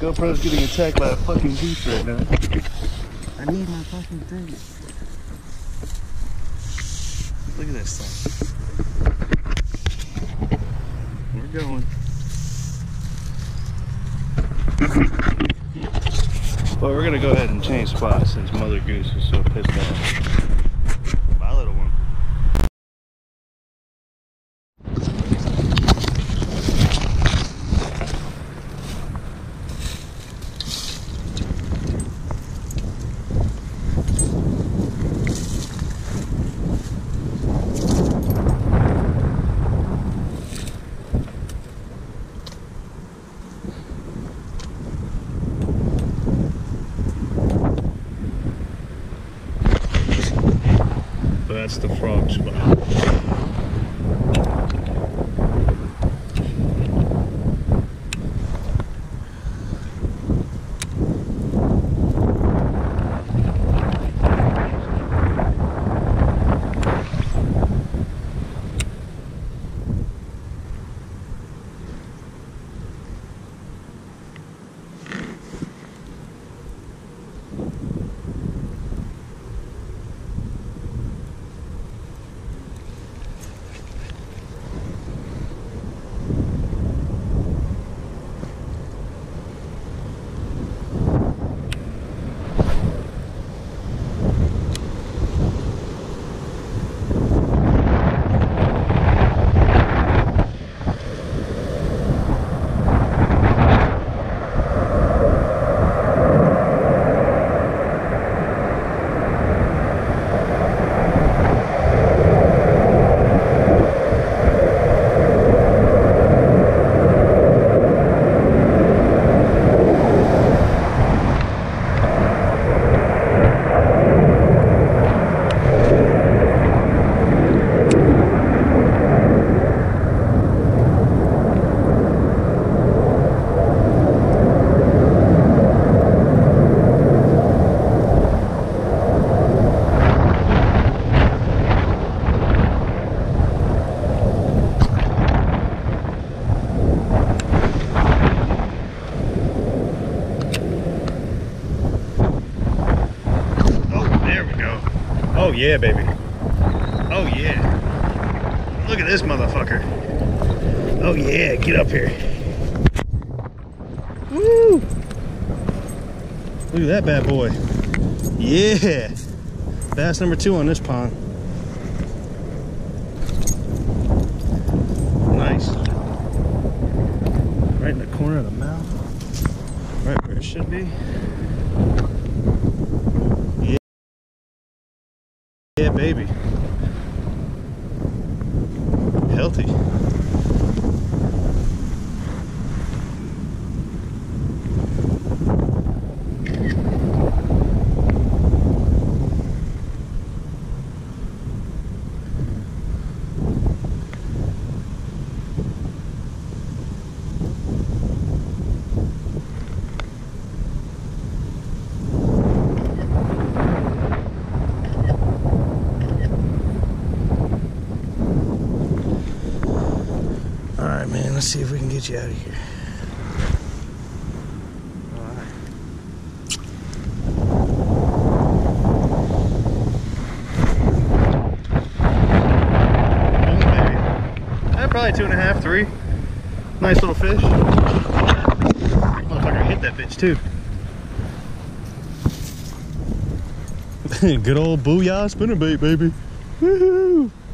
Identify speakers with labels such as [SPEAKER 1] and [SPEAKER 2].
[SPEAKER 1] GoPro's getting attacked by a fucking goose right now. I need my fucking thing. Look at this thing. We're going. Well, we're gonna go ahead and change spots since Mother Goose is so pissed off. Bye, little one. So that's the frog spot. Oh yeah, baby. Oh yeah. Look at this motherfucker. Oh yeah, get up here. Woo! Look at that bad boy. Yeah. Bass number 2 on this pond. Nice. Right in the corner of the mouth. Right where it should be. Yeah, baby. Healthy. Man, let's see if we can get you out of here. Alright. Probably 2.5, 3. Nice little fish. Motherfucker hit that bitch too. Good old booyah spinnerbait, baby. Woohoo!